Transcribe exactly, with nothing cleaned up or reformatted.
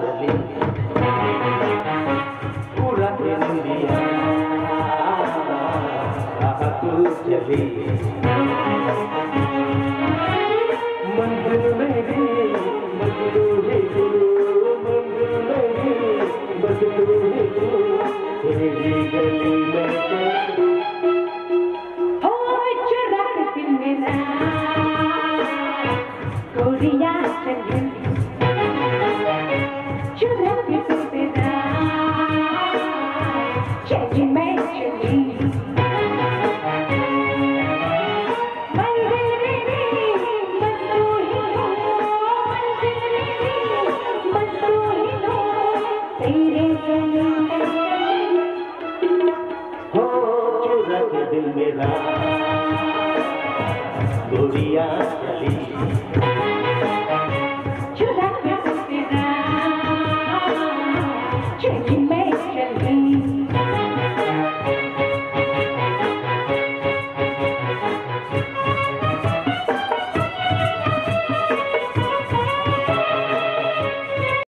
चली पूरा इंडिया तू चली मंजिल मेरी मजनू है तू मंजिल मेरी मजनू है तू तेरी गली में हो चुरा दिल मेरा गोरियां चली चुरा दिल मेरा चली मैं चली दिल मेरा गोरियां चली चुरा के तेरा चली मैं चली